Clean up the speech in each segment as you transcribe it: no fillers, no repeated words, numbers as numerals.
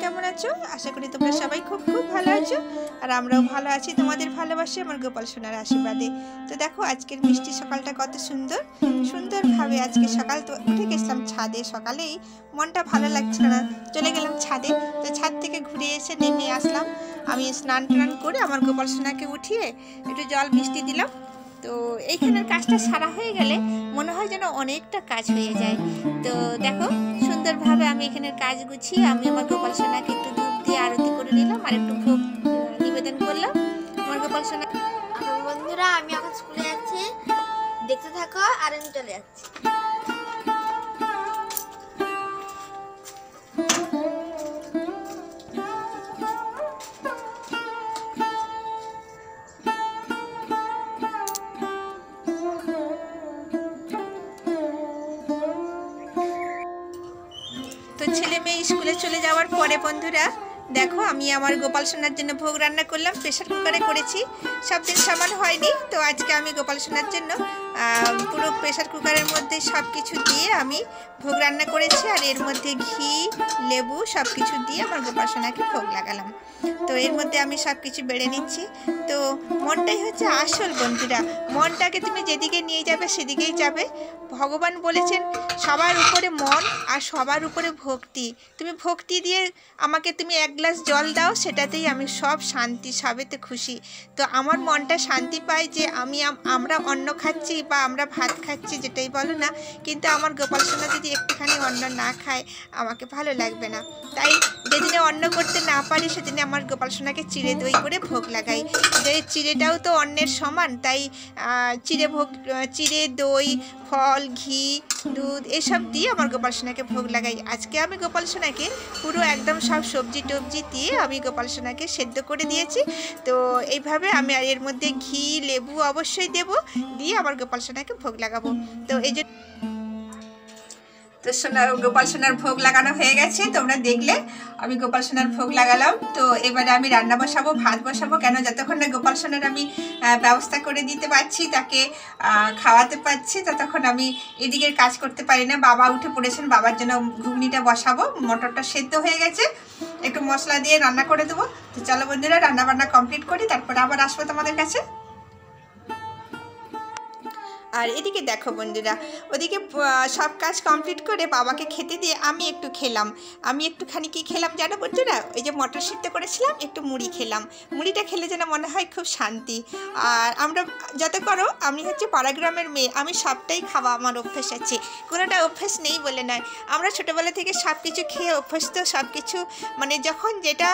কেমন আছো? আশা করি তোমরা সবাই খুব খুব ভালো আছো আর আমরাও ভালো আছি তোমাদের ভালোবাসে আমার গোপাল সোনার আশীর্বাদে। তো দেখো আজকের মিষ্টি সকালটা কত সুন্দর সুন্দরভাবে আজকে সকাল তো উঠে গেছিলাম ছাদে, সকালেই মনটা ভালো লাগছিল না, চলে গেলাম ছাদে। তো ছাদ থেকে ঘুরে এসে নেমে আসলাম, আমি স্নান টান করে আমার গোপাল সোনাকে উঠিয়ে একটু জল মিষ্টি দিলাম। তো এইখানের কাজটা সারা হয়ে গেলে মনে হয় যেন অনেকটা কাজ হয়ে যায়। তো দেখো সুন্দরভাবে আমি এখানের কাজ গুছিয়ে আমি আমার গোপাল সোনাকে একটু ধূপ দিয়ে আরতি করে নিলাম আর একটু ভোগ নিবেদন করলাম আমার গোপাল সোনা। বন্ধুরা আমি এখন স্কুলে যাচ্ছি, দেখতে থাকো আর আমি চলে যাচ্ছি। তো ছেলে মেয়ে স্কুলে চলে যাওয়ার পরে বন্ধুরা দেখো আমি আমার গোপাল সোনার জন্য ভোগ রান্না করলাম, প্রেশার কুকারে করেছি, সব দিন সমান হয়নি। তো আজকে আমি গোপাল সোনার জন্য পুরো প্রেশার কুকারের মধ্যে সব কিছু দিয়ে আমি ভোগ রান্না করেছি আর এর মধ্যে ঘি লেবু সব কিছু দিয়ে আমার গোপাল সোনাকে ভোগ লাগালাম। তো এর মধ্যে আমি সব কিছু বেড়ে নিচ্ছি। তো মনটাই হচ্ছে আসল বন্ধুরা, মনটাকে তুমি যেদিকে নিয়ে যাবে সেদিকেই যাবে। ভগবান বলেছেন সবার উপরে মন আর সবার উপরে ভক্তি, তুমি ভক্তি দিয়ে আমাকে তুমি এক গ্লাস জল দাও, সেটাতেই আমি সব শান্তি সবেতে খুশি। তো আমার মনটা শান্তি পায় যে আমরা অন্ন খাচ্ছি বা আমরা ভাত খাচ্ছি যেটাই বলো না, কিন্তু আমার গোপাল সোনা যদি একটুখানি অন্ন না খায় আমাকে ভালো লাগবে না। তাই যেদিনে অন্ন করতে না পারি সেদিনে আমার গোপাল সোনাকে চিড়ে দই করে ভোগ লাগাই, যে চিড়েটাও তো অন্নের সমান, তাই চিড়ে দই ফল ঘি দুধ এসব দিয়ে আমার গোপাল সোনাকে ভোগ লাগাই। আজকে আমি গোপাল সোনাকে পুরো একদম সব সবজি টবজি দিয়ে আমি গোপাল সোনাকে সেদ্ধ করে দিয়েছি। তো এইভাবে আমি আর এর মধ্যে ঘি লেবু অবশ্যই দেব, দিয়ে আমার গোপাল সোনাকে ভোগ লাগাবো। তো এই যে তো গোপাল সোনার ভোগ লাগানো হয়ে গেছে, তোমরা দেখলে আমি গোপাল সোনার ভোগ লাগালাম। তো এবারে আমি রান্না বসাবো, ভাত বসাবো, কেন যতক্ষণ না গোপাল সোনার আমি ব্যবস্থা করে দিতে পারছি, তাকে খাওয়াতে পারছি, ততক্ষণ আমি এদিকের কাজ করতে পারি না। বাবা উঠে পড়েছেন, বাবার জন্য ঘুগনিটা বসাবো, মটরটা সেদ্ধ হয়ে গেছে, একটু মশলা দিয়ে রান্না করে দেবো। তো চলো বন্ধুরা রান্না বান্না কমপ্লিট করি, তারপরে আবার আসবো তোমাদের কাছে। আর এদিকে দেখো বন্ধুরা, ওদিকে সব কাজ কমপ্লিট করে বাবাকে খেতে দিয়ে আমি একটু খেলাম। আমি একটুখানি কি খেলাম জানো বন্ধুরা, ওই যে মটর সিদ্ধ করেছিলাম, একটু মুড়ি খেলাম। মুড়িটা খেলে যেন মনে হয় খুব শান্তি। আর আমরা যত করো, আমি হচ্ছে পাড়াগ্রামের মেয়ে, আমি সবটাই খাওয়া আমার অভ্যেস আছে, কোনোটা অভ্যেস নেই বলে নয়। আমরা ছোটোবেলা থেকে সব কিছু খেয়ে অভ্যস্ত, সব কিছু মানে যখন যেটা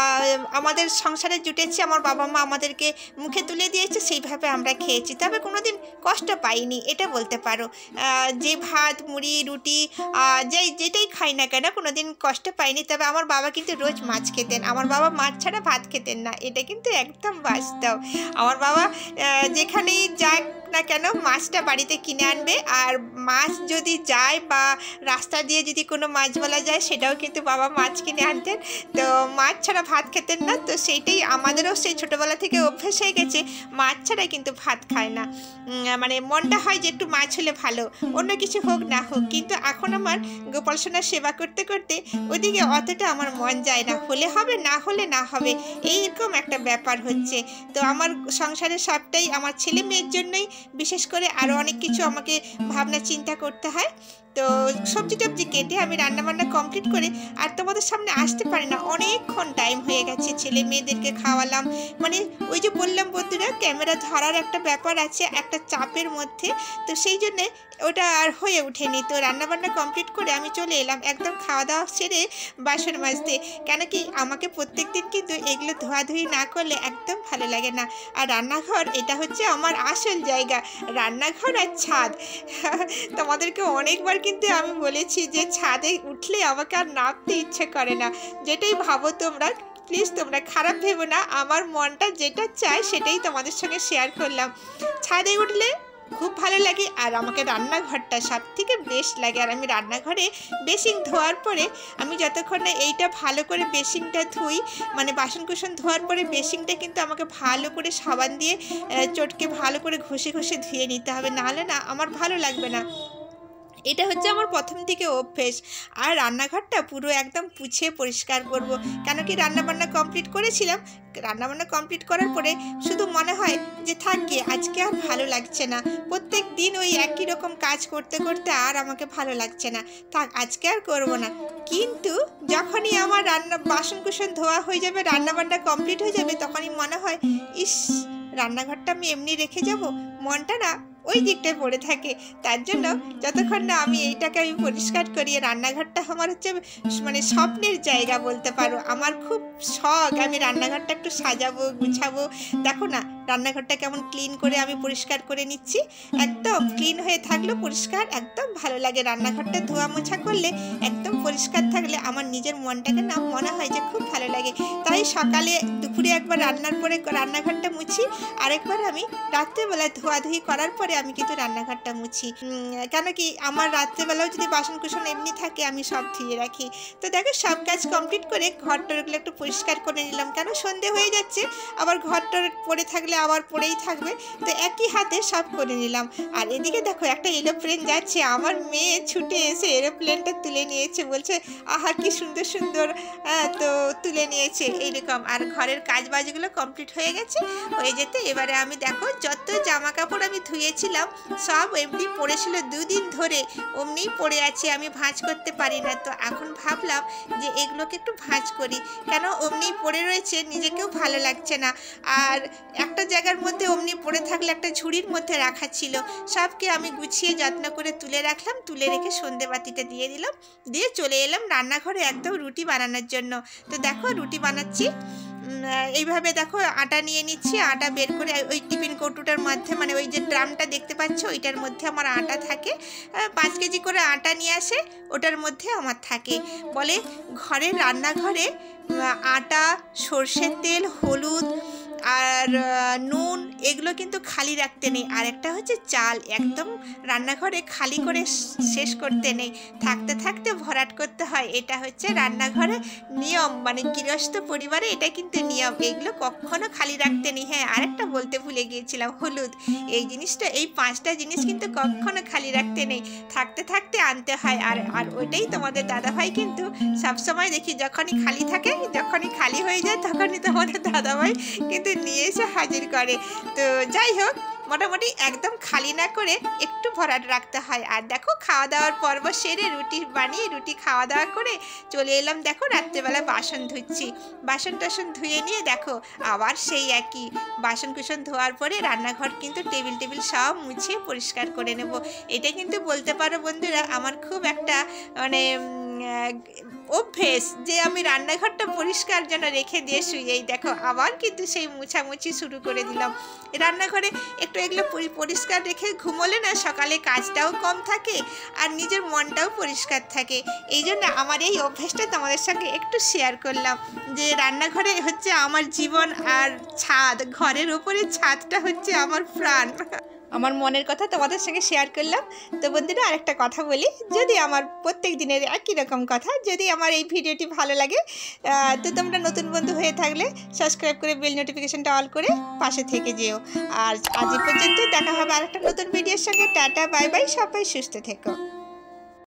আমাদের সংসারে জুটেছে আমার বাবা মা আমাদেরকে মুখে তুলে দিয়েছে, সেইভাবে আমরা খেয়েছি, তবে কোনোদিন কষ্ট পাইনি এটা বলতে পারো। যে ভাত মুড়ি রুটি যেটাই খাই না কেন কোনোদিন কষ্ট পাইনি। তবে আমার বাবা কিন্তু রোজ মাছ খেতেন, আমার বাবা মাছ ছাড়া ভাত খেতেন না, এটা কিন্তু একদম বাস্তব। আমার বাবা যেখানেই যাক না কেন মাছটা বাড়িতে কিনে আনবে, আর মাছ যদি যায় বা রাস্তা দিয়ে যদি কোনো মাছওয়ালা যায় সেটাও কিন্তু বাবা মাছ কিনে আনতেন। তো মাছ ছাড়া ভাত খেতেন না, তো সেইটাই আমাদেরও সেই ছোটোবেলা থেকে অভ্যেস হয়ে গেছে, মাছ ছাড়া কিন্তু ভাত খায় না। মানে মনটা হয় যে একটু মাছ হলে ভালো, অন্য কিছু হোক না হোক, কিন্তু এখন আমার গোপাল সোনার সেবা করতে করতে ওদিকে অতটা আমার মন যায় না, হলে হবে না হলে না হবে, এইরকম একটা ব্যাপার হচ্ছে। তো আমার সংসারে সবটাই আমার ছেলে মেয়ের জন্যই, বিশেষ করে আরও অনেক কিছু আমাকে ভাবনা চিন্তা করতে হয়। তো সবজি টবজি কেটে আমি রান্নাবান্না কমপ্লিট করে আর তোমাদের সামনে আসতে পারি না, অনেকক্ষণ টাইম হয়ে গেছে, ছেলে মেয়েদেরকে খাওয়ালাম। মানে ওই যে বললাম বন্ধুরা ক্যামেরা ধরার একটা ব্যাপার আছে একটা চাপের মধ্যে, তো সেই জন্যে ওটা আর হয়ে ওঠেনি। তো রান্নাবান্না কমপ্লিট করে আমি চলে এলাম একদম খাওয়া দাওয়া সেরে বাসন মাজতে, কেন কি আমাকে প্রত্যেক দিন কিন্তু এগুলো ধোয়াধুয়ি না করলে একদম ভালো লাগে না। আর রান্নাঘর এটা হচ্ছে আমার আসল জায়গা, রান্নাঘর আর ছাদ। তোমাদেরকে অনেকবার কিন্তু আমি বলেছি যে ছাদে উঠলে আমাকে আর নামতে ইচ্ছে করে না, যেটাই ভাবো তোমরা প্লিজ তোমরা খারাপ ভেবো না, আমার মনটা যেটা চায় সেটাই তোমাদের সঙ্গে শেয়ার করলাম। ছাদে উঠলে খুব ভালো লাগে আর আমাকে রান্নাঘরটা সব থেকে বেস্ট লাগে। আর আমি রান্নাঘরে বেসিন ধোয়ার পরে আমি যতক্ষণ না এইটা ভালো করে বেসিনটা ধুই, মানে বাসনকুসন ধোয়ার পরে বেসিনটা কিন্তু আমাকে ভালো করে সাবান দিয়ে চটকে ভালো করে ঘষে ঘষে ধুয়ে নিতে হবে, নাহলে না আমার ভালো লাগবে না। এটা হচ্ছে আমার প্রথম থেকে অভ্যেস। আর রান্নাঘরটা পুরো একদম পুছে পরিষ্কার করব, কেন কি রান্নাবান্না কমপ্লিট করেছিলাম। রান্নাবান্না কমপ্লিট করার পরে শুধু মনে হয় যে থাক গিয়ে, আজকে আর ভালো লাগছে না। প্রত্যেক দিন ওই একই রকম কাজ করতে করতে আর আমাকে ভালো লাগছে না, থাক আজকে আর করব না। কিন্তু যখনই আমার বাসনকুসন ধোয়া হয়ে যাবে, রান্নাবান্না কমপ্লিট হয়ে যাবে, তখনই মনে হয় ইস, রান্নাঘরটা আমি এমনি রেখে যাব, মনটা না ওই দিকটায় পড়ে থাকে। তার জন্য যতক্ষণ না আমি এইটাকে আমি পরিষ্কার করি, রান্নাঘরটা আমার হচ্ছে মানে স্বপ্নের জায়গা বলতে পারো। আমার খুব শখ আমি রান্নাঘরটা একটু সাজাবো, গুছাবো। দেখো না রান্নাঘরটা কেমন ক্লিন করে আমি পরিষ্কার করে নিচ্ছি। একদম ক্লিন হয়ে থাকলেও পরিষ্কার একদম ভালো লাগে। রান্নাঘরটা ধোয়া মোছা করলে, একদম পরিষ্কার থাকলে আমার নিজের মনটাকে না মনে হয় যে খুব ভালো লাগে। তাই সকালে দুপুরে একবার রান্নার পরে রান্নাঘরটা মুছি, আরেকবার আমি রাত্রেবেলায় ধোয়াধুয়ি করার পরে আমি কিন্তু রান্নাঘরটা মুছি। কেন কি আমার রাত্রেবেলাও যদি বাসনকুসন এমনি থাকে আমি সব ধুয়ে রাখি। তো দেখো সব কাজ কমপ্লিট করে ঘরটাগুলো একটু পরিষ্কার করে নিলাম, কেন সন্ধে হয়ে যাচ্ছে, আবার ঘরটা পড়ে থাকলে আবার পড়েই থাকবে। তো একই হাতে সব করে নিলাম। আর এদিকে দেখো একটা এরোপ্লেন যাচ্ছে, আমার মেয়ে ছুটে এসে এরোপ্লেনটা তুলে নিয়েছে, বলছে আহা কি সুন্দর সুন্দর, তো তুলে নিয়েছে এইরকম। আর ঘরের কাজ বাজগুলো কমপ্লিট হয়ে গেছে, হয়ে যেতে এবারে আমি দেখো যত জামা কাপড় আমি ধুয়েছিলাম সব এমনি পড়েছিল, দুদিন ধরে অমনিই পড়ে আছে, আমি ভাঁজ করতে পারি না। তো এখন ভাবলাম যে এগুলোকে একটু ভাঁজ করি, কেন অমনি পড়ে রয়েছে, নিজেকেও ভালো লাগছে না। আর একটা জায়গার মধ্যে অমনি পড়ে থাকলে একটা ঝুড়ির মধ্যে রাখা ছিল, সবকে আমি গুছিয়ে যত্ন করে তুলে রাখলাম। তুলে রেখে সন্ধেবাতিটা দিয়ে দিলাম, দিয়ে চলে এলাম রান্নাঘরে একদম রুটি বানানোর জন্য। তো দেখো রুটি বানাচ্ছি, এইভাবে দেখো আটা নিয়ে নিচ্ছি। আটা বের করে ওই টিফিন কৌটোটার মধ্যে, মানে ওই যে ড্রামটা দেখতে পাচ্ছ ওইটার মধ্যে আমার আটা থাকে। 5 কেজি করে আটা নিয়ে আসে, ওটার মধ্যে আমার থাকে। বলে ঘরের রান্নাঘরে আটা, সর্ষের তেল, হলুদ আর নুন এগুলো কিন্তু খালি রাখতে নেই। আর একটা হচ্ছে চাল, একদম রান্নাঘরে খালি করে শেষ করতে নেই, থাকতে থাকতে ভরাট করতে হয়। এটা হচ্ছে রান্নাঘরে নিয়ম, মানে গৃহস্থ পরিবারে এটা কিন্তু নিয়ম, এগুলো কখনো খালি রাখতে নেই। হ্যাঁ আরেকটা বলতে ভুলে গিয়েছিলাম, হলুদ, এই জিনিসটা, এই 5টা জিনিস কিন্তু কখনো খালি রাখতে নেই, থাকতে থাকতে আনতে হয়। আর ওইটাই তোমাদের দাদাভাই কিন্তু সবসময় দেখি যখনই খালি থাকে, যখনই খালি হয়ে যায় তখনই তোমাদের দাদাভাই কিন্তু নিয়ে এসে হাজির করে। তো যাই হোক, মোটামুটি একদম খালি না করে একটু ভরাট রাখতে হয়। আর দেখো খাওয়া দাওয়ার পর্ব সেরে রুটি বানিয়ে রুটি খাওয়া দাওয়া করে চলে এলাম। দেখো রাত্রেবেলা বাসন ধুচ্ছি, বাসন টাসন ধুয়ে নিয়ে দেখো আবার সেই একই বাসনকুসন ধোয়ার পরে রান্নাঘর কিন্তু টেবিল সব মুছিয়ে পরিষ্কার করে নেব। এটা কিন্তু বলতে পারো বন্ধুরা আমার খুব একটা মানে অভ্যেস যে আমি রান্নাঘরটা পরিষ্কার যেন রেখে দিয়ে শুই। এই দেখো আবার কিন্তু সেই মুছামুছি শুরু করে দিলাম। রান্নাঘরে একটু এগুলো পরিষ্কার রেখে ঘুমোলে না সকালে কাজটাও কম থাকে আর নিজের মনটাও পরিষ্কার থাকে। এই জন্য আমার এই অভ্যেসটা তোমাদের সঙ্গে একটু শেয়ার করলাম যে রান্নাঘরে হচ্ছে আমার জীবন, আর ছাদ, ঘরের ওপরে ছাদটা হচ্ছে আমার প্রাণ। আমার মনের কথা তোমাদের সঙ্গে শেয়ার করলাম। তো বন্ধুরা আরেকটা কথা বলি, যদি আমার প্রত্যেক দিনের একই রকম কথা, যদি আমার এই ভিডিওটি ভালো লাগে তো তোমরা নতুন বন্ধু হয়ে থাকলে সাবস্ক্রাইব করে বেল নোটিফিকেশনটা অল করে পাশে থেকে যেও। আর আজ পর্যন্ত দেখা হবে আরেকটা নতুন ভিডিওর সঙ্গে। টাটা বাই বাই, সবাই সুস্থ থেকো।